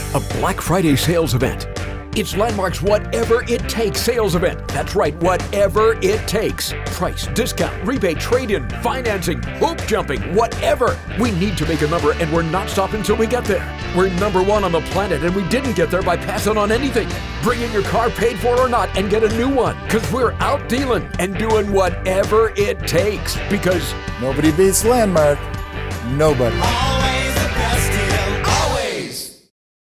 a Black Friday sales event. It's Landmark's Whatever It Takes sales event. That's right, whatever it takes. Price, discount, rebate, trade-in, financing, hoop jumping, whatever. We need to make a number, and we're not stopping until we get there. We're #1 on the planet, and we didn't get there by passing on anything. Bring in your car paid for or not and get a new one, because we're out dealing and doing whatever it takes, because nobody beats Landmark. Nobody.